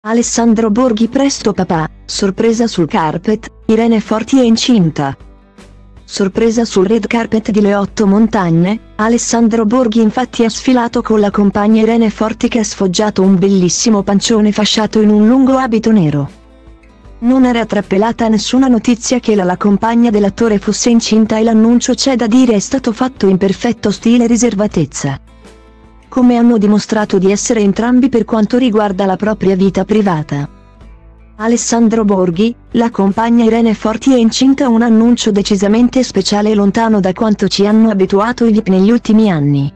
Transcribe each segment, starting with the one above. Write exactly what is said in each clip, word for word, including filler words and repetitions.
Alessandro Borghi presto papà, sorpresa sul carpet, Irene Forti è incinta. Sorpresa sul red carpet di Le Otto Montagne, Alessandro Borghi infatti ha sfilato con la compagna Irene Forti che ha sfoggiato un bellissimo pancione fasciato in un lungo abito nero. Non era trappelata nessuna notizia che la, la compagna dell'attore fosse incinta e l'annuncio, c'è da dire, è stato fatto in perfetto stile riservatezza. Come hanno dimostrato di essere entrambi per quanto riguarda la propria vita privata. Alessandro Borghi, la compagna Irene Forti è incinta, un annuncio decisamente speciale e lontano da quanto ci hanno abituato i V I P negli ultimi anni.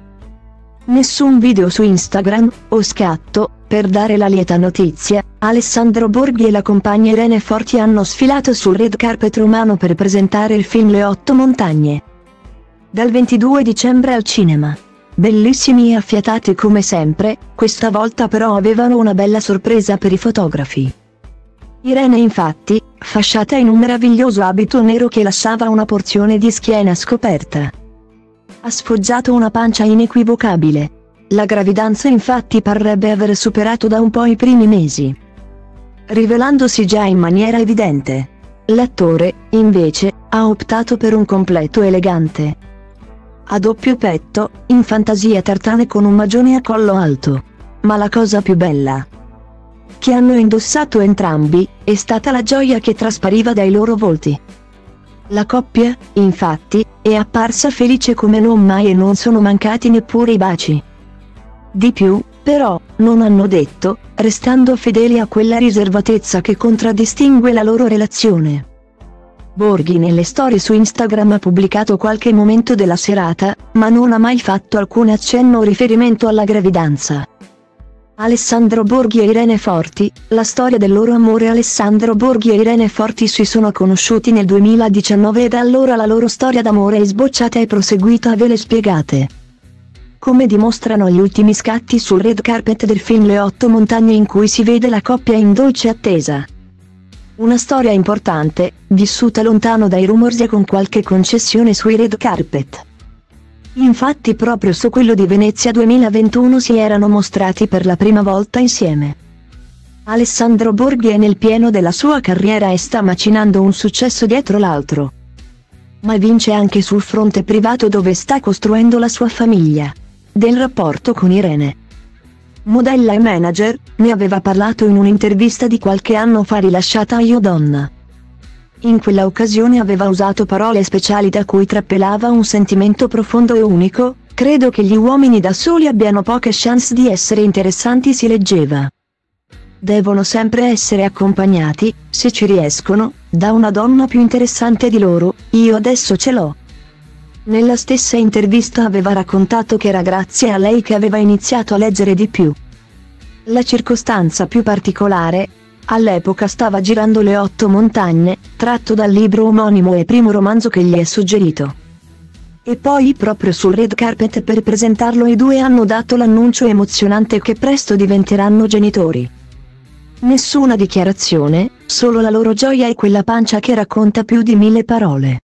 Nessun video su Instagram, o scatto, per dare la lieta notizia, Alessandro Borghi e la compagna Irene Forti hanno sfilato sul red carpet romano per presentare il film Le Otto Montagne. Dal ventidue dicembre al cinema. Bellissimi e affiatati come sempre, questa volta però avevano una bella sorpresa per i fotografi. Irene infatti, fasciata in un meraviglioso abito nero che lasciava una porzione di schiena scoperta, ha sfoggiato una pancia inequivocabile. La gravidanza infatti parrebbe aver superato da un po' i primi mesi, rivelandosi già in maniera evidente. L'attore, invece, ha optato per un completo elegante a doppio petto, in fantasia tartane con un magione a collo alto. Ma la cosa più bella che hanno indossato entrambi è stata la gioia che traspariva dai loro volti. La coppia, infatti, è apparsa felice come non mai e non sono mancati neppure i baci. Di più, però, non hanno detto, restando fedeli a quella riservatezza che contraddistingue la loro relazione. Borghi nelle storie su Instagram ha pubblicato qualche momento della serata, ma non ha mai fatto alcun accenno o riferimento alla gravidanza. Alessandro Borghi e Irene Forti, la storia del loro amore. Alessandro Borghi e Irene Forti si sono conosciuti nel duemiladiciannove e da allora la loro storia d'amore è sbocciata e proseguita a vele spiegate. Come dimostrano gli ultimi scatti sul red carpet del film Le Otto Montagne, in cui si vede la coppia in dolce attesa. Una storia importante, vissuta lontano dai rumors e con qualche concessione sui red carpet. Infatti proprio su quello di Venezia duemilaventuno si erano mostrati per la prima volta insieme. Alessandro Borghi è nel pieno della sua carriera e sta macinando un successo dietro l'altro. Ma vince anche sul fronte privato, dove sta costruendo la sua famiglia. Del rapporto con Irene, modella e manager, ne aveva parlato in un'intervista di qualche anno fa rilasciata a Io Donna. In quella occasione aveva usato parole speciali da cui trappelava un sentimento profondo e unico: credo che gli uomini da soli abbiano poche chance di essere interessanti, si leggeva. Devono sempre essere accompagnati, se ci riescono, da una donna più interessante di loro. Io adesso ce l'ho. Nella stessa intervista aveva raccontato che era grazie a lei che aveva iniziato a leggere di più. La circostanza più particolare: all'epoca stava girando Le Otto Montagne, tratto dal libro omonimo e primo romanzo che gli è suggerito. E poi proprio sul red carpet per presentarlo i due hanno dato l'annuncio emozionante che presto diventeranno genitori. Nessuna dichiarazione, solo la loro gioia e quella pancia che racconta più di mille parole.